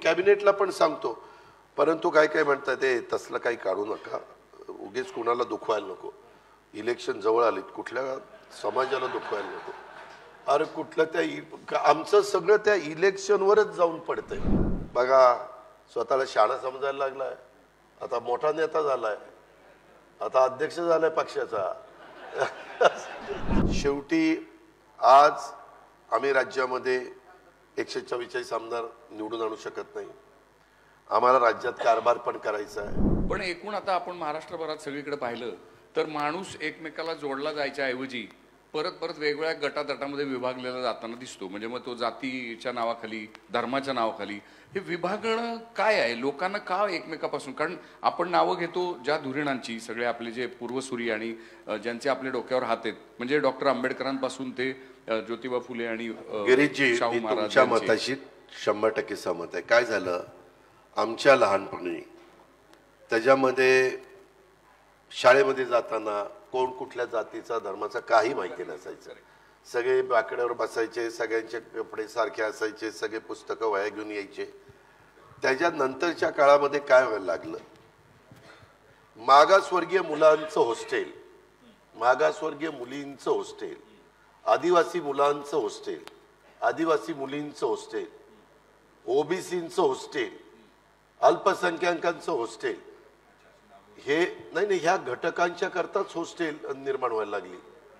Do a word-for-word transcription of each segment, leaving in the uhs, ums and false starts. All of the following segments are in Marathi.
कॅबिनेटला पण सांगतो, परंतु काय काय म्हणतात ते तसलं काही काढू नका, उगीच कुणाला दुखवायला नको, इलेक्शन जवळ आलीत, कुठल्या समाजाला दुखवायला नको. अरे कुठलं त्या आमचं सगळं त्या इलेक्शनवरच जाऊन पडतंय. बघा स्वतःला शाळा समजायला लागलाय, आता मोठा नेता झालाय, आता अध्यक्ष झालाय पक्षाचा. शेवटी आज आम्ही राज्यामध्ये एकशे चव्वेचाळीस आमदार निवडून आणू शकत नाही. आम्हाला राज्यात कारभार पण करायचा आहे. पण एकूण आता आपण महाराष्ट्रभरात सगळीकडे पाहिलं तर माणूस एकमेकाला जोडला जायच्या ऐवजी परत परत वेगवेगळ्या गटातटामध्ये विभागलेला जाताना दिसतो. म्हणजे मग तो जातीच्या नावाखाली, धर्माच्या नावाखाली हे विभागणं काय आहे? लोकांना का एकमेकापासून? कारण आपण नावं घेतो ज्या धुरीणांची, सगळे आपले जे पूर्वसुरी आणि ज्यांचे आपले डोक्यावर हात आहेत, म्हणजे डॉक्टर आंबेडकरांपासून ते ज्योतिबा फुले आणि शाहू महाराज. तुमच्या मताशी शंभर टक्के सहमत आहे. काय झालं आमच्या लहानपणी, त्याच्यामध्ये शाळेमध्ये जाताना कोण कुठल्या जातीचा धर्माचा काही माहिती नसायचं. सगळे बाकड्यावर बसायचे, सगळ्यांचे कपडे सारखे असायचे, सगळे पुस्तकं वह्या घेऊन यायचे. त्याच्यानंतरच्या काळामध्ये काय व्हायला लागलं, मागासवर्गीय मुलांचं हॉस्टेल, मागासवर्गीय मुलींचं हॉस्टेल, आदिवासी मुलांचं हॉस्टेल, आदिवासी मुलींचं हॉस्टेल, ओबीसींचं हॉस्टेल, अल्पसंख्याकांचं हॉस्टेल, हे नाही नाही ह्या घटकांच्या करताच हॉस्टेल निर्माण व्हायला लागली.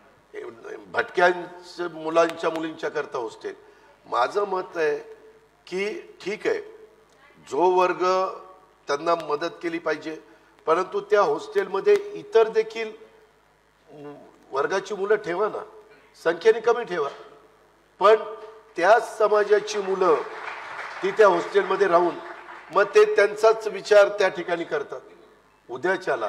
भटक्यांच्या मुलांच्या मुलींच्या करता हॉस्टेल. माझं मत आहे की ठीक आहे, जो वर्ग त्यांना मदत केली पाहिजे, परंतु त्या हॉस्टेलमध्ये इतर देखील वर्गाची मुलं ठेवा ना, संख्येने कमी ठेवा, पण त्याच समाजाची मुलं ती त्या हॉस्टेलमध्ये राहून मग ते त्यांचाच विचार त्या ठिकाणी करतात. उद्याच्याला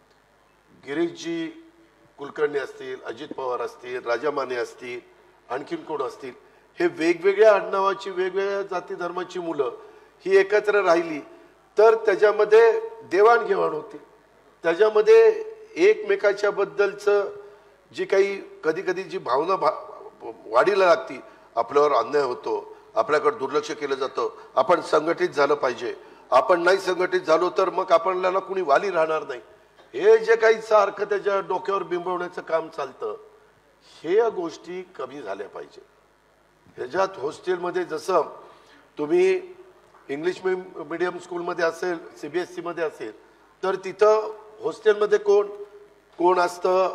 गिरीशजी कुलकर्णी असतील, अजित पवार असतील, राजा माने असतील, आणखीन कोण असतील, हे वेगवेगळ्या आडनावाची वेगवेगळ्या जाती धर्माची मुलं ही एकत्र राहिली तर त्याच्यामध्ये देवाणघेवाण होते, त्याच्यामध्ये एकमेकाच्या बद्दलचं जी काही कधी कधी जी भावना भा वाढीला लागती, आपल्यावर अन्याय होतो, आपल्याकडे दुर्लक्ष केलं जातं, आपण संघटित झालं पाहिजे, आपण नाही संघटित झालो तर मग आपल्याला कुणी वाली राहणार नाही, हे जे काही सारखं त्याच्या डोक्यावर बिंबवण्याचं काम चालतं, हे गोष्टी कमी झाल्या पाहिजे. ह्याच्यात हॉस्टेलमध्ये जसं तुम्ही इंग्लिश मीडियम स्कूलमध्ये असेल, सीबीएसई मध्ये असेल, तर तिथं हॉस्टेलमध्ये कोण कोण असतं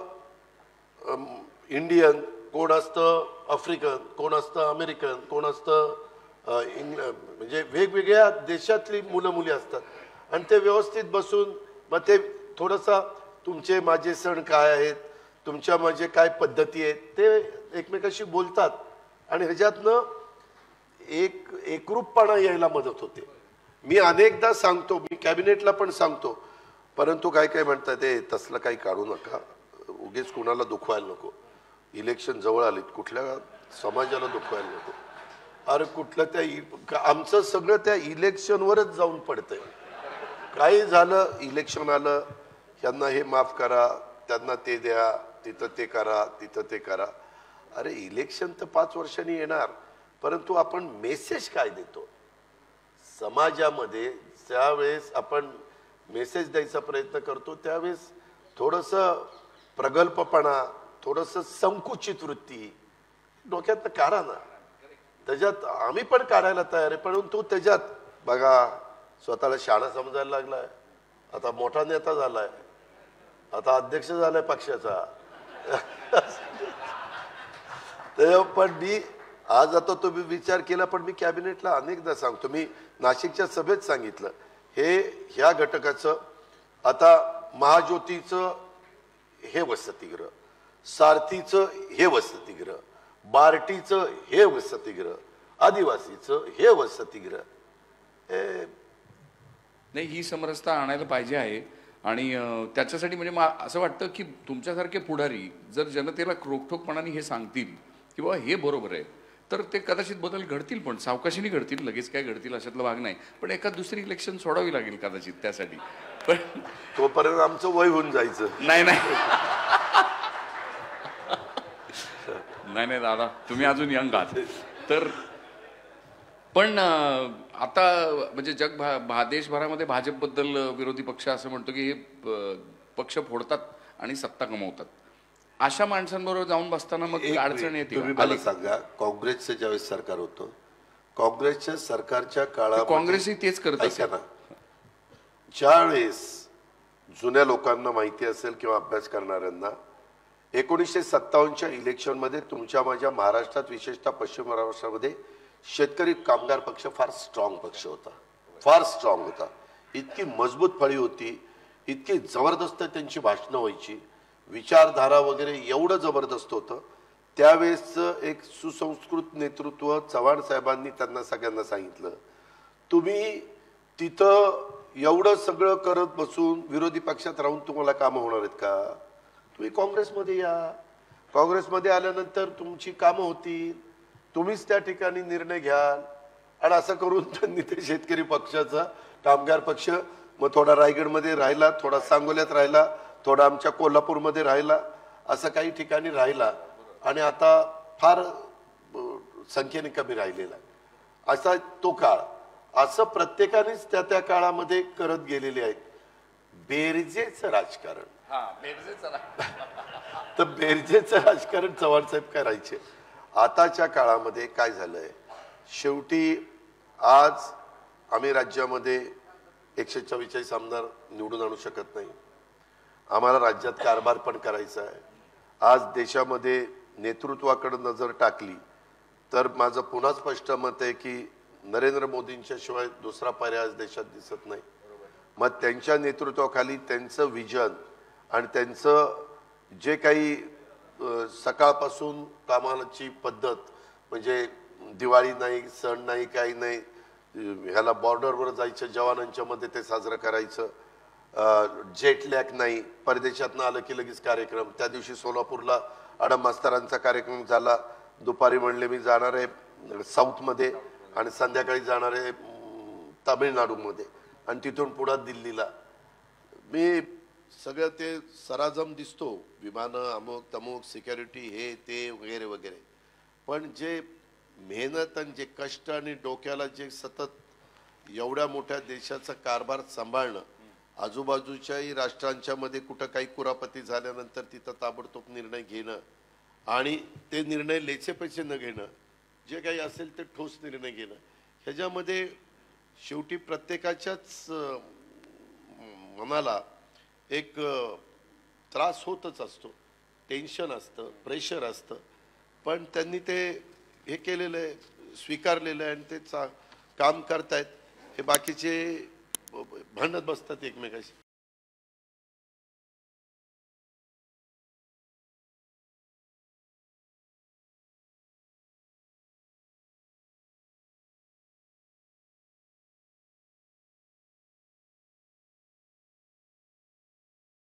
इंडियन, कोण असतं आफ्रिकन, कोण असतं अमेरिकन, कोण असतं इंग्लंड, म्हणजे वेगवेगळ्या देशातली मुलं मुली असतात. आणि ते व्यवस्थित बसून मग ते थोडंसं तुमचे माझे सण काय आहेत, तुमच्या माझे काय पद्धती आहेत, ते एकमेकाशी बोलतात आणि ह्याच्यातनं एक एकरूपपणा यायला मदत होते. मी अनेकदा सांगतो, मी कॅबिनेटला पण सांगतो, परंतु काय काय म्हणतात ते तसलं काही काढू नका, उगीच कुणाला दुखवायला नको, इलेक्शन जवळ आलीत, कुठल्या समाजाला दुखवायला नको. अरे कुठलं त्या आमचं सगळं त्या इलेक्शनवरच जाऊन पडतंय. काही झालं, इलेक्शन आलं, यांना हे माफ करा, त्यांना ते द्या, तिथं ते करा, तिथं ते करा. अरे इलेक्शन तर पाच वर्षांनी येणार, परंतु आपण मेसेज काय देतो समाजामध्ये, ज्यावेळेस आपण मेसेज द्यायचा प्रयत्न करतो त्यावेळेस थोडंसं प्रगल्भपणा, थोडंसं संकुचित वृत्ती डोक्यात काढा ना. त्याच्यात आम्ही पण काढायला तयार आहे, परंतु त्याच्यात बघा स्वतःला शाळा समजायला लागलाय, आता मोठा नेता झालाय, आता अध्यक्ष झालाय पक्षाचा. पण मी आज आता तुम्ही विचार केला, पण मी कॅबिनेटला अनेकदा सांगतो, मी नाशिकच्या सभेत सांगितलं, हे ह्या घटकाचं आता महाज्योतीचं हे वसतिगृह, सारथीचं हे वसतिगृह, बार्टीचं हे वसतिगृह, आदिवासीचं हे वसतिगृह, नाही ही समरसता आणायला पाहिजे आहे. आणि त्याच्यासाठी म्हणजे असं वाटतं की तुमच्यासारखे पुढारी जर जनतेला रोखठोकपणाने हे सांगतील की बाबा हे बरोबर आहे, तर ते कदाचित बदल घडतील, पण सावकाशीने घडतील, लगेच काय घडतील अशातला भाग नाही. पण एखाद दुसरी इलेक्शन सोडावी लागेल कदाचित त्यासाठी, पण तोपर्यंत आमचं वय होऊन जायचं. नाही नाही नाही नाही दादा, तुम्ही अजून यंग आहात. तर पण अं, आता म्हणजे जग भा भा- देशभरामध्ये भाजपबद्दल विरोधी पक्ष असं म्हणतो की हे अं, पक्ष फोडतात आणि सत्ता कमवतात. अशा माणसांबरोबर जाऊन बसताना मग एक अडचण मिनिट, येते तुम्ही का? मला आली का? सांगा, काँग्रेसचं ज्यावेळेस सरकार होतं, काँग्रेसच्या सरकारच्या ते काळामध्ये काँग्रेसही तेच करत ऐका असेल. ना, ज्यावेळेस जुन्या लोकांना माहिती असेल किंवा अभ्यास करणाऱ्यांना, एकोणीसशे सत्तावन्नच्या इलेक्शनमध्ये तुमच्या माझ्या महाराष्ट्रात, विशेषतः पश्चिम महाराष्ट्रामध्ये शेतकरी कामगार पक्ष फार स्ट्रॉंग पक्ष होता, फार स्ट्रॉंग होता. इतकी मजबूत फळी होती, इतकी जबरदस्त त्यांची भाषणं व्हायची, विचारधारा वगैरे एवढं जबरदस्त होतं. त्यावेळेसचं एक सुसंस्कृत नेतृत्व चव्हाण साहेबांनी त्यांना सगळ्यांना सांगितलं, तुम्ही तिथं एवढं सगळं करत बसून विरोधी पक्षात राहून तुम्हाला कामं होणार आहेत का? तुम्ही काँग्रेसमध्ये या, काँग्रेसमध्ये आल्यानंतर तुमची कामं होतील, तुम्हीच त्या ठिकाणी निर्णय घ्याल. आणि असं करून त्यांनी ते शेतकरी पक्षाचा, कामगार पक्ष मग थोडा रायगडमध्ये राहिला, थोडा सांगोल्यात राहिला, थोडा आमच्या कोल्हापूरमध्ये राहिला, असं काही ठिकाणी राहिला आणि आता फार संख्येने कमी राहिलेला आहे. असा तो काळ, असं प्रत्येकानेच त्या त्या काळामध्ये करत गेलेले आहेत. बेरजेचं राजकारण, हा, बेरजेचं ना. तर बेरजेचं राजकारण चव्हाण साहेब करायचे. आताच्या काळामध्ये काय झालंय, शेवटी आज आम्ही राज्यामध्ये एकशे चव्वेचाळीस आमदार निवडून आणू शकत नाही. आम्हाला राज्यात कारभार पण करायचा आहे. आज देशामध्ये नेतृत्वाकडे नजर टाकली तर माझं पुन्हा स्पष्ट मत आहे की नरेंद्र मोदींच्या शिवाय दुसरा पर्याय आज देशात दिसत नाही. मग त्यांच्या नेतृत्वाखाली त्यांचं विजन आणि त्यांचं जे काही सकाळपासून कामाची पद्धत, म्हणजे दिवाळी नाही, सण नाही, काही नाही, ह्याला बॉर्डरवर जायचं, जवानांच्या मध्ये ते साजरं करायचं, जेटलॅक नाही, परदेशातनं आलं की लगेच कार्यक्रम. त्या दिवशी सोलापूरला आडम मास्तरांचा कार्यक्रम झाला, दुपारी म्हणले मी जाणार आहे साऊथमध्ये आणि संध्याकाळी जाणार आहे तामिळनाडूमध्ये आणि तिथून पुढे दिल्लीला. मी सगळं ते सराजम दिसतो, विमानं अमुक तमुक, सिक्युरिटी, हे ते वगैरे वगैरे, पण जे मेहनत आणि जे कष्ट आणि डोक्याला जे सतत एवढ्या मोठ्या देशाचा कारभार सांभाळणं, आजूबाजूच्याही राष्ट्रांच्या मध्ये कुठं काही कुरापती झाल्यानंतर तिथं ताबडतोब निर्णय घेणं आणि ते निर्णय लेचे पैसे न घेणं, जे काही असेल ते ठोस निर्णय घेणं, ह्याच्यामध्ये शेवटी प्रत्येकाच्याच मनाला एक त्रास होतच असतो, टेन्शन असतं, प्रेशर असतं. पण त्यांनी ते हे केलेलं आहे, स्वीकारलेलं आहे आणि ते चा काम करतायत. हे बाकीचे भांडत बसतात एकमेकाशी.